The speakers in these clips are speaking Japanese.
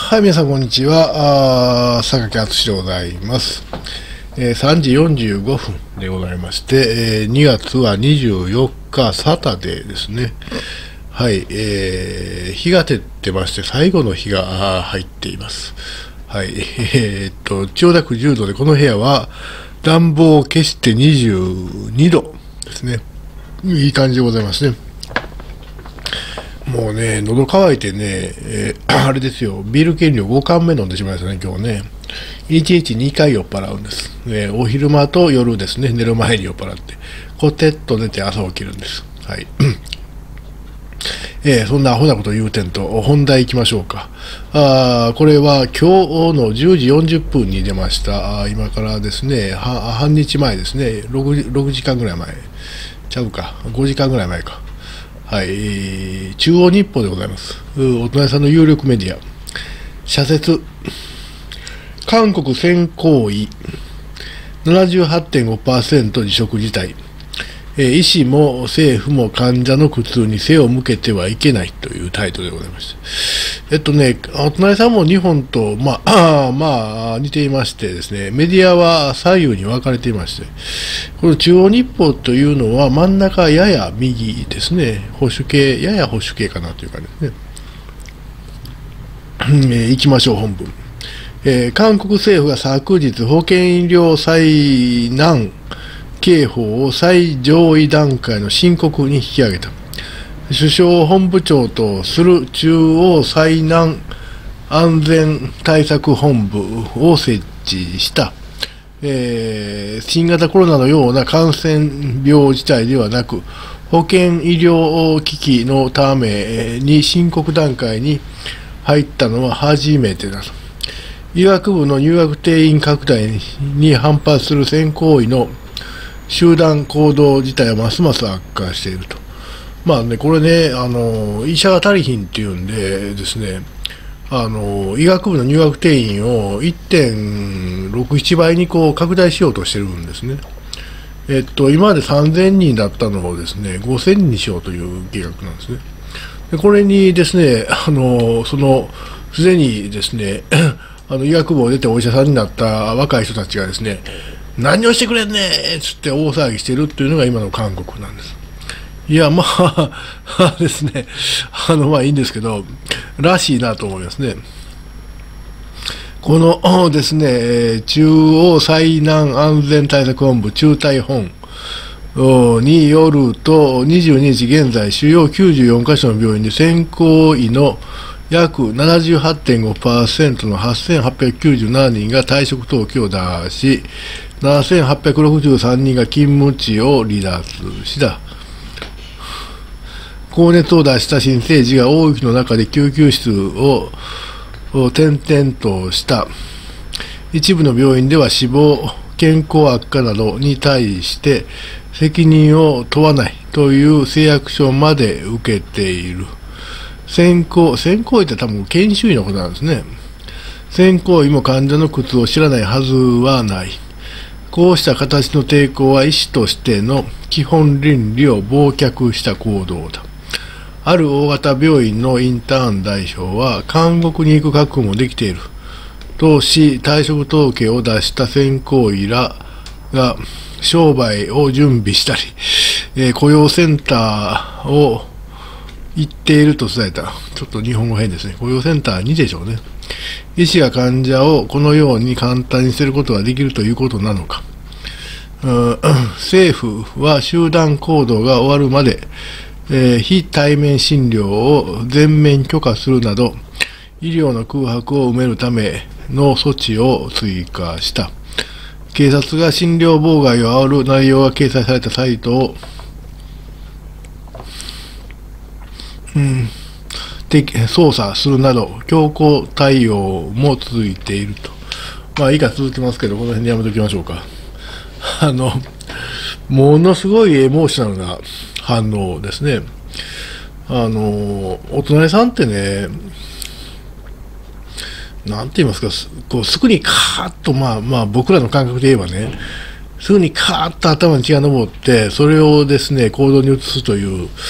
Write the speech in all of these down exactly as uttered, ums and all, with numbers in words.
はい、皆さん、こんにちは。あ榊敦でございます、えー。さんじよんじゅうごふんでございまして、えー、にがつはにじゅうよっか、サタデーですね。はい、えー、日が照ってまして、最後の日が入っています。はい、えー、っと、千代田区じゅうどで、この部屋は暖房を消してにじゅうにどですね。いい感じでございますね。もうね、喉乾いてね、えー、あれですよ、ビール減量ごかんめ飲んでしまいましたね、今日ね。いちにちにかい酔っ払うんです。ね、お昼間と夜ですね、寝る前に酔っ払って、コテッと寝て朝起きるんです。はい。えー、そんなアホなこと言うてんと、本題行きましょうか。あこれは今日のじゅうじよんじゅっぷんに出ました。あ今からですね、は半日前ですね6、ろくじかんぐらい前。ちゃうか、ごじかんぐらい前か。はい、中央日報でございます。お隣さんの有力メディア。社説。韓国選考医 ななじゅうはちてんごパーセント 辞職辞退。医師も政府も患者の苦痛に背を向けてはいけないというタイトルでございました。えっとね、お隣さんも日本と、まあ、あまあ、似ていましてですね、メディアは左右に分かれていまして、この中央日報というのは真ん中やや右ですね、保守系、やや保守系かなというかですね。えー、行きましょう、本文。えー、韓国政府が昨日、保健医療災難刑法を最上位段階の申告に引き上げた。首相本部長とする中央災難安全対策本部を設置した、えー、新型コロナのような感染病自体ではなく、保健医療機器のために申告段階に入ったのは初めてだと。医学部の入学定員拡大に反発する選考医の集団行動自体はますます悪化していると。まあね、これね、あの医者が足りひんっていうんでですね、あの医学部の入学定員を いってんろくなな 倍にこう拡大しようとしてるんですね。えっと、今までさんぜんにんだったのをですね、ごせんにんにしようという計画なんですね。でこれにですね、あのそのすでにですね、あの医学部を出てお医者さんになった若い人たちがですね、何をしてくれんねーっつって大騒ぎしてるっていうのが今の韓国なんです。いや、まあ、ですね、あの、まあいいんですけど、らしいなと思いますね。このですね、中央災難安全対策本部中対本によると、にじゅうににち現在、主要きゅうじゅうよんかしょの病院で選考医の約 ななじゅうはちてんごパーセント のはっせんはっぴゃくきゅうじゅうななにんが退職届を出し、ななせんはっぴゃくろくじゅうさんにんが勤務地を離脱した。高熱を出した新生児が大雪の中で救急室を転々とした。一部の病院では死亡、健康悪化などに対して責任を問わないという誓約書まで受けている。選考、選考医って多分研修医のことなんですね。選考医も患者の苦痛を知らないはずはない。こうした形の抵抗は医師としての基本倫理を忘却した行動だ。ある大型病院のインターン代表は、監獄に行く覚悟もできているとし、退職届を出した選考医らが商売を準備したり、えー、雇用センターを行っていると伝えた。ちょっと日本語変ですね。雇用センターにでしょうね。医師が患者をこのように簡単に捨てることができるということなのか。政府は集団行動が終わるまで、えー、非対面診療を全面許可するなど、医療の空白を埋めるための措置を追加した。警察が診療妨害を煽る内容が掲載されたサイトを、うん操作するなど、強硬対応も続いていると。まあ、いいか続きますけど、この辺でやめときましょうか。あの、ものすごいエモーショナルな反応ですね。あの、お隣さんってね、なんて言いますか、こうすぐにカーッと、まあまあ、僕らの感覚で言えばね、すぐにカーッと頭に血が上って、それをですね、行動に移すという、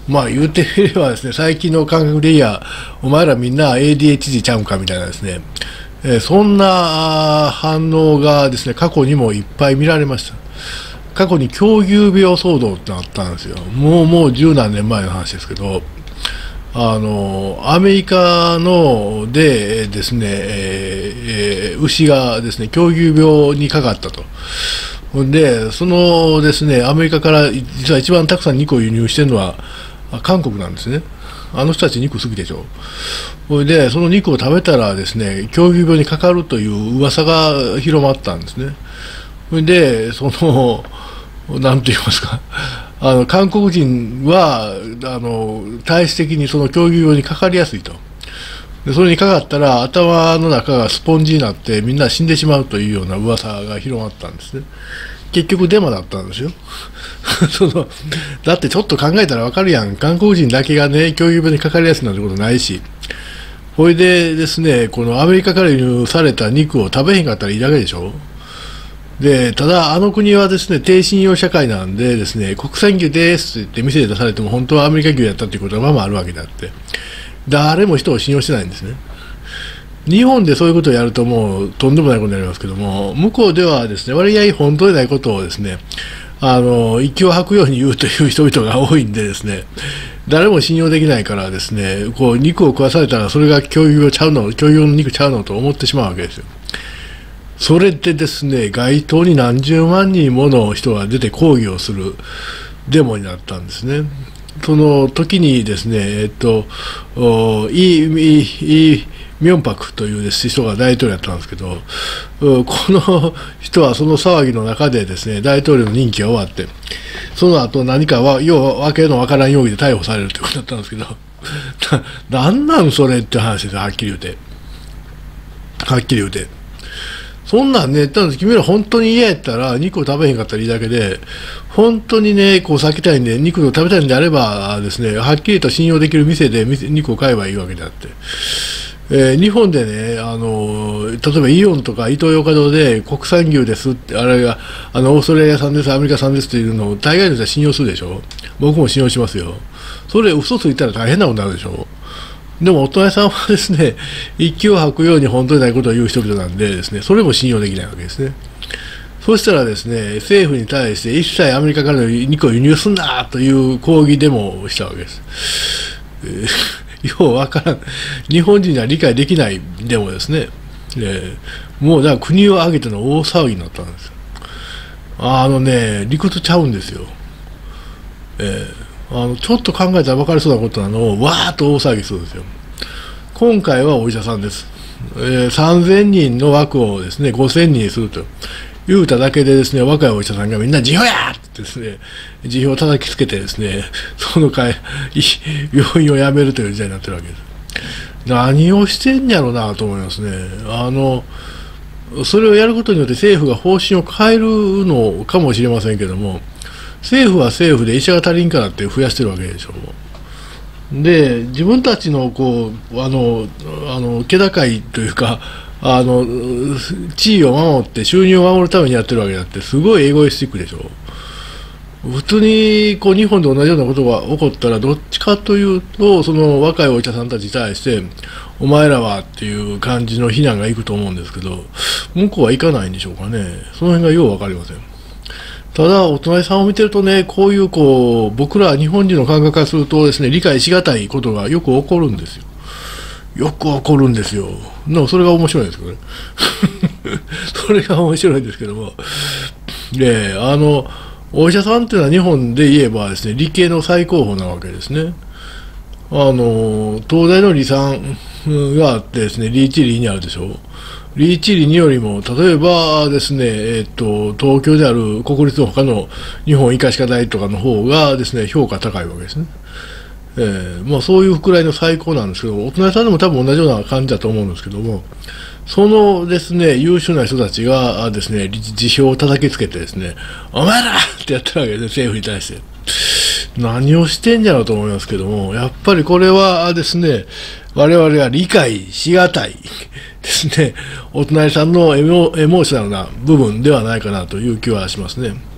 まあ言うてみればですね、最近の感覚でいや、お前らみんな エーディーエイチディー ちゃうんかみたいなですね、えーそんな反応がですね、過去にもいっぱい見られました。過去に狂牛病騒動ってあったんですよ。もうもう十何年前の話ですけど、あのアメリカのでですね、えーえー牛がですね狂牛病にかかったと。で、そのですねアメリカから実は一番たくさん肉を輸入してるのは韓国なんですね。あの人たち肉好きでしょ。それでその肉を食べたらですね狂牛病にかかるという噂が広まったんですね。それでそのなんと言いますか、あの韓国人はあの体質的にその狂牛病にかかりやすいと。でそれにかかったら頭の中がスポンジになってみんな死んでしまうというような噂が広まったんですね。結局デマだったんですよ。そのだってちょっと考えたらわかるやん。韓国人だけがね狂牛病にかかりやすいなんてことないし、これでですねこのアメリカから輸入された肉を食べへんかったらいいだけでしょ。でただ、あの国はですね低信用社会なんで、ですね国産牛ですって言って店で出されても、本当はアメリカ牛やったということはまあまああるわけであって、誰も人を信用してないんですね。日本でそういうことをやると、もうとんでもないことになりますけども、向こうではですね割合本当でないことをですねあの息を吐くように言うという人々が多いんで、ですね誰も信用できないから、ですねこう肉を食わされたら、それが狂牛病ちゃうの、狂牛病の肉ちゃうのと思ってしまうわけですよ。それでですね街頭に何十万人もの人が出て抗議をするデモになったんですね。その時にですね、えっと、イ・ミョンパクという人が大統領だったんですけど、この人はその騒ぎの中でですね大統領の任期が終わって、その後何かはようわけのわからん容疑で逮捕されるということだったんですけど、ななんなんそれって話ですよ、はっきり言うて。はっきり言うて。そんなんね、ただ君ら本当に嫌やったら肉を食べへんかったらいいだけで、本当にね、こう避けたいんで、肉を食べたいんであればですね、はっきりと信用できる店で店肉を買えばいいわけであって、えー日本でね、あの例えばイオンとかイトーヨーカドーで国産牛ですって、あれがあのオーストラリア産です、アメリカ産ですっていうのを大概の人は信用するでしょ。僕も信用しますよ。それ嘘ついたら大変なことになるでしょ。でも、お隣さんはですね、息を吐くように本当にないことを言う人々なんでですね、それも信用できないわけですね。そうしたらですね、政府に対して一切アメリカからの肉を輸入すんなという抗議デモをしたわけです。えー、ようわからん。日本人には理解できないデモですね。えー、もうだから国を挙げての大騒ぎになったんですよ。あのね、理屈ちゃうんですよ。えーあのちょっと考えたら分かりそうなことなのをわーっと大騒ぎするんですよ。今回はお医者さんです。えー、さんぜんにんの枠をですねごせんにんにすると言うただけでですね、若いお医者さんがみんな辞表やってですね、辞表を叩きつけてですね、その会病院を辞めるという時代になってるわけです。何をしてんやろうなと思いますね。あのそれをやることによって政府が方針を変えるのかもしれませんけども、政府は政府で医者が足りんからって増やしてるわけでしょ。で、自分たちのこうあのあの気高いというか、あの地位を守って収入を守るためにやってるわけだって、すごいエゴイスティックでしょ。普通にこう日本で同じようなことが起こったら、どっちかというとその若いお医者さんたちに対してお前らはっていう感じの非難がいくと思うんですけど、向こうはいかないんでしょうかね。その辺がよう分かりません。ただ、お隣さんを見てるとね、こういうこう僕ら日本人の感覚からするとですね、理解しがたいことがよく起こるんですよ。よく起こるんですよ。でもそれが面白いですけどね。それが面白いんですけども、で、あのお医者さんっていうのは日本で言えばですね、理系の最高峰なわけですね。あの東大の理さんがあってですね、リーチリーにあるでしょう。リーチリによりも、例えばですね、えっと、東京である国立の他の日本医科歯科大とかの方がですね、評価高いわけですね。えー、まあそういうくらいの最高なんですけど、お隣さんでも多分同じような感じだと思うんですけども、そのですね、優秀な人たちがですね、辞表を叩きつけてですね、お前らってやってるわけですね、政府に対して。何をしてんじゃろうと思いますけども、やっぱりこれはですね、我々は理解しがたいですね、お隣さんのエモ、エモーショナルな部分ではないかなという気はしますね。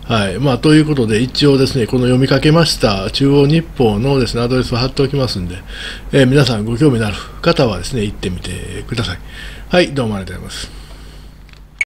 はいまあ、ということで、一応ですね、この読みかけました中央日報のですね、アドレスを貼っておきますんで、えー皆さんご興味のある方はですね、行ってみてください。はい、どうもありがとうございます。